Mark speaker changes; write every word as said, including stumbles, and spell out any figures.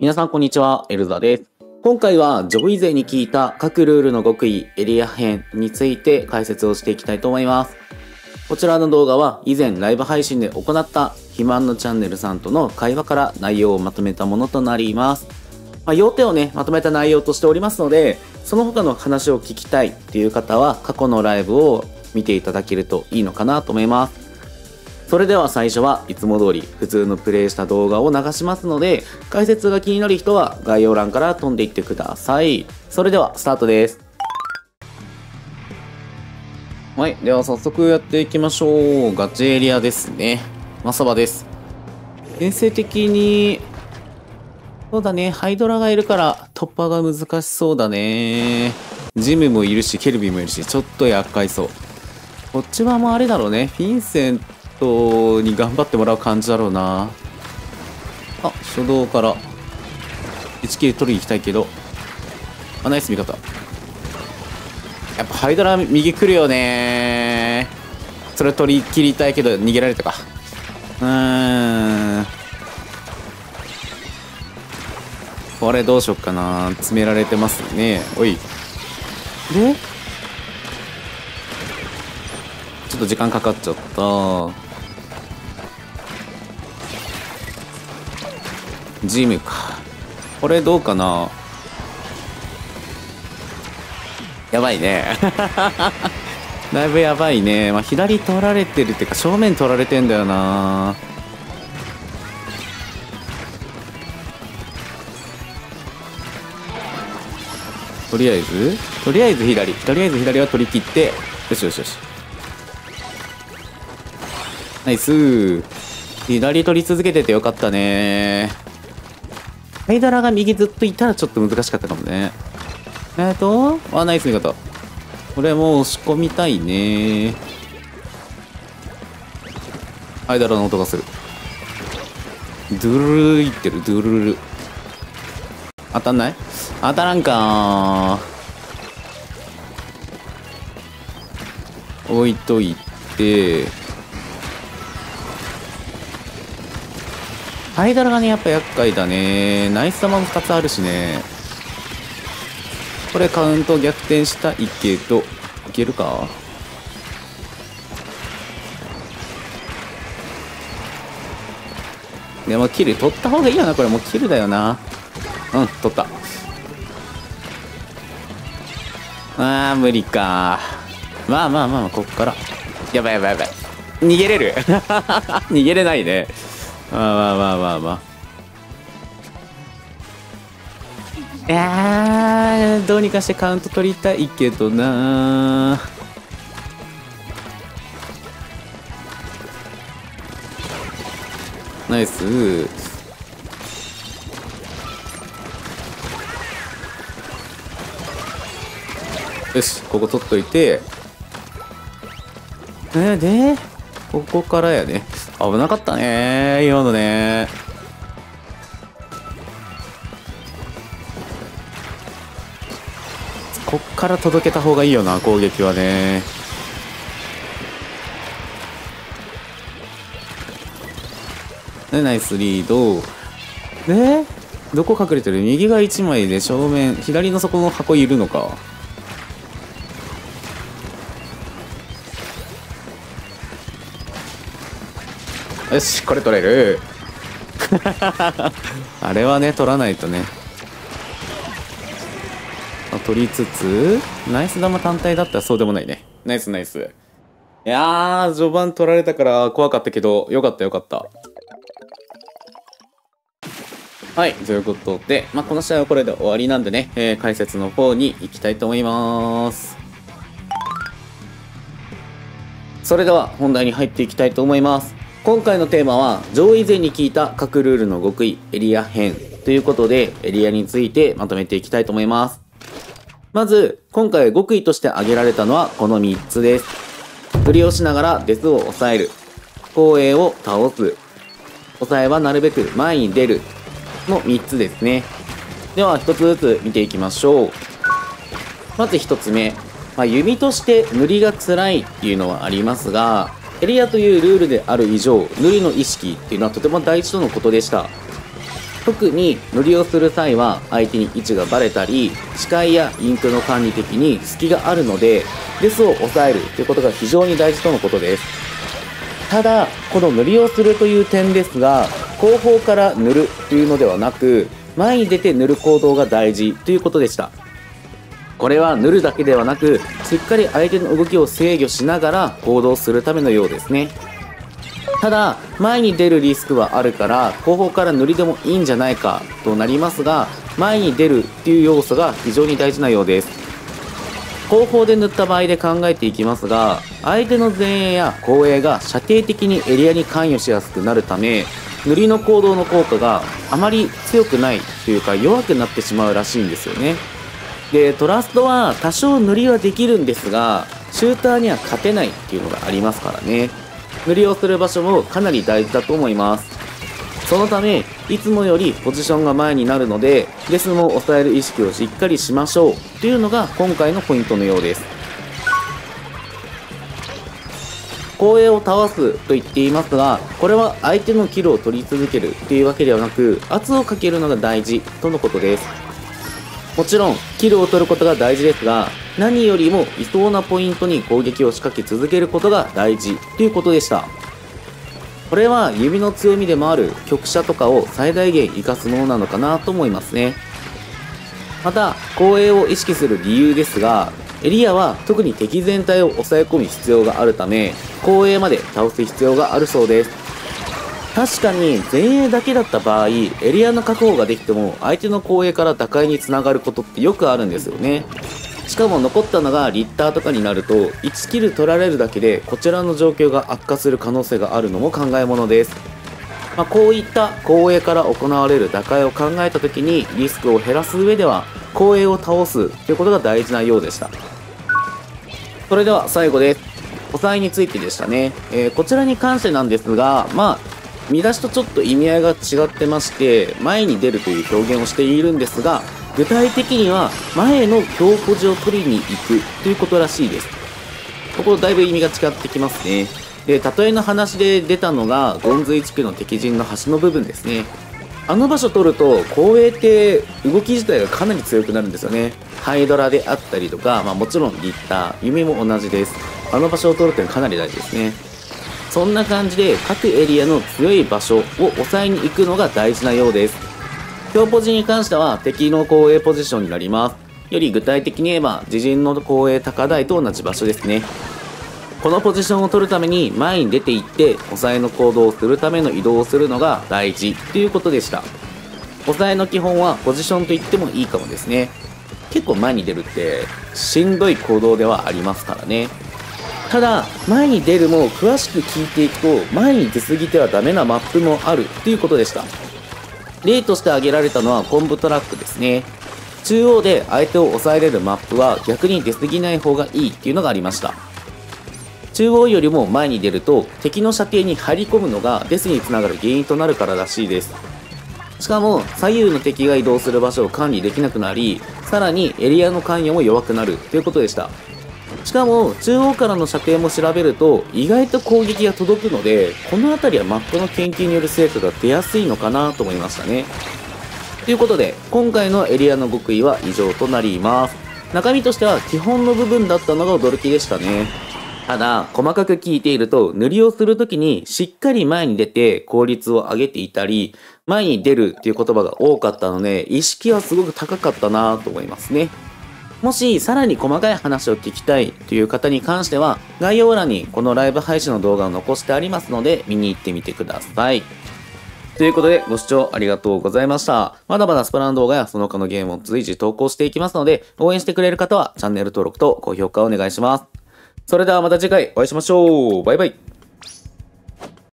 Speaker 1: 皆さんこんにちは、エルザです。今回は上位勢に聞いた各ルールの極意エリア編について解説をしていきたいと思います。こちらの動画は以前ライブ配信で行った肥満のチャンネルさんとの会話から内容をまとめたものとなります。まあ、要点をね、まとめた内容としておりますので、その他の話を聞きたいっていう方は過去のライブを見ていただけるといいのかなと思います。それでは最初はいつも通り普通のプレイした動画を流しますので、解説が気になる人は概要欄から飛んでいってください。それではスタートです。はい、では早速やっていきましょう。ガチエリアですね。マサバです。編成的にそうだね、ハイドラがいるから突破が難しそうだね。ジムもいるしケルビンもいるし、ちょっと厄介そう。こっちはもうあれだろうね、フィンセントに頑張ってもらう感じだろうな。あ、初動からいちキル取りに行きたいけど、あ、ナイス味方。やっぱハイドラ右来るよね。それ取り切りたいけど逃げられたか。うーん、これどうしよっかな。詰められてますね。おいでちょっと時間かかっちゃった。ジムか。これどうかな。やばいねだいぶやばいね。まあ、左取られてるっていうか正面取られてんだよな。とりあえずとりあえず左とりあえず左は取り切って、よしよしよし、ナイス。左取り続けててよかったね。ハイドラが右ずっといたらちょっと難しかったかもね。えっとあ、ナイス味方。これもう押し込みたいね。ハイドラの音がする。ドゥルルルいってる。ドゥルルル当たんない？当たらんかー。置いといて、ハイドラがねやっぱ厄介だね。ナイス玉もふたつあるしね。これカウント逆転したいけど、いけるか。でもキル取った方がいいよな。これもうキルだよな。うん、取った。あー無理か。まあまあまあまあ、こっからやばいやばいやばい。逃げれる逃げれないね。まあまあまあまあまあ、いやーどうにかしてカウント取りたいけどな。ナイス。よし、ここ取っといて、えー、でここからやね。危なかったね今のね。こっから届けた方がいいよな、攻撃はね。でナイスリードで、どこ隠れてる？右がいちまいで正面、左の底の箱いるのか。よし、これ取れるあれはね取らないとね。取りつつナイス玉単体だったらそうでもないね。ナイスナイス。いやー序盤取られたから怖かったけど、よかったよかった。はい、ということで、まあ、この試合はこれで終わりなんでね、えー、解説の方に行きたいと思います。それでは本題に入っていきたいと思います。今回のテーマは上位勢に聞いた各ルールの極意エリア編ということで、エリアについてまとめていきたいと思います。まず今回極意として挙げられたのはこのみっつです。振りをしながらデスを抑える、後衛を倒す、抑えはなるべく前に出るのみっつですね。ではひとつずつ見ていきましょう。まずひとつめ、まあ、弓として塗りが辛いっていうのはありますが、エリアというルールである以上、塗りの意識っていうのはとても大事とのことでした。 特に塗りをする際は相手に位置がバレたり、視界やインクの管理的に隙があるので、デスを抑えるということが非常に大事とのことです。ただ、この塗りをするという点ですが、後方から塗るというのではなく、前に出て塗る行動が大事ということでした。これは塗るだけではなく、しっかり相手の動きを制御しながら行動するためのようですね。ただ、前に出るリスクはあるから、後方から塗りでもいいんじゃないかとなりますが、前に出るっていう要素が非常に大事なようです。後方で塗った場合で考えていきますが、相手の前衛や後衛が射程的にエリアに関与しやすくなるため、塗りの行動の効果があまり強くないというか弱くなってしまうらしいんですよね。で、トラストは多少塗りはできるんですが、シューターには勝てないっていうのがありますからね。塗りをする場所もかなり大事だと思います。そのため、いつもよりポジションが前になるので、デスも抑える意識をしっかりしましょうというのが今回のポイントのようです。後衛を倒すと言っていますが、これは相手のキルを取り続けるというわけではなく、圧をかけるのが大事とのことです。もちろん、キルを取ることが大事ですが、何よりもいそうなポイントに攻撃を仕掛け続けることが大事ということでした。これは弓の強みでもある曲射とかを最大限活かすものなのかなと思いますね。また、後衛を意識する理由ですが、エリアは特に敵全体を抑え込む必要があるため、後衛まで倒す必要があるそうです。確かに前衛だけだった場合、エリアの確保ができても相手の後衛から打開につながることってよくあるんですよね。しかも残ったのがリッターとかになると、いちキル取られるだけでこちらの状況が悪化する可能性があるのも考えものです。まあ、こういった後衛から行われる打開を考えた時にリスクを減らす上では、後衛を倒すということが大事なようでした。それでは最後です。抑えについてでしたね。えー、こちらに関してなんですが、まあ見出しとちょっと意味合いが違ってまして、前に出るという表現をしているんですが、具体的には前の強ポジを取りに行くということらしいです。ここだいぶ意味が違ってきますね。で、例えの話で出たのがゴンズイ地区の敵陣の端の部分ですね。あの場所取ると後衛って動き自体がかなり強くなるんですよね。ハイドラであったりとか、まあ、もちろんリッター、弓も同じです。あの場所を取るっていうのはかなり大事ですね。そんな感じで各エリアの強い場所を抑えに行くのが大事なようです。強ポジに関しては敵の後衛ポジションになります。より具体的に言えば自陣の後衛高台と同じ場所ですね。このポジションを取るために前に出て行って抑えの行動をするための移動をするのが大事ということでした。抑えの基本はポジションと言ってもいいかもですね。結構前に出るってしんどい行動ではありますからね。ただ、前に出るも詳しく聞いていくと、前に出過ぎてはダメなマップもあるということでした。例として挙げられたのはコンボトラックですね。中央で相手を抑えれるマップは逆に出過ぎない方がいいっていうのがありました。中央よりも前に出ると敵の射程に入り込むのがデスにつながる原因となるかららしいです。しかも左右の敵が移動する場所を管理できなくなり、さらにエリアの関与も弱くなるということでした。しかも中央からの射程も調べると意外と攻撃が届くので、この辺りはマップの研究による成果が出やすいのかなと思いましたね。ということで今回のエリアの極意は以上となります。中身としては基本の部分だったのが驚きでしたね。ただ細かく聞いていると、塗りをするときにしっかり前に出て効率を上げていたり、前に出るっていう言葉が多かったので意識はすごく高かったなと思いますね。もしさらに細かい話を聞きたいという方に関しては、概要欄にこのライブ配信の動画を残してありますので見に行ってみてください。ということでご視聴ありがとうございました。まだまだスプラン動画やその他のゲームを随時投稿していきますので、応援してくれる方はチャンネル登録と高評価をお願いします。それではまた次回お会いしましょう。バイバイ。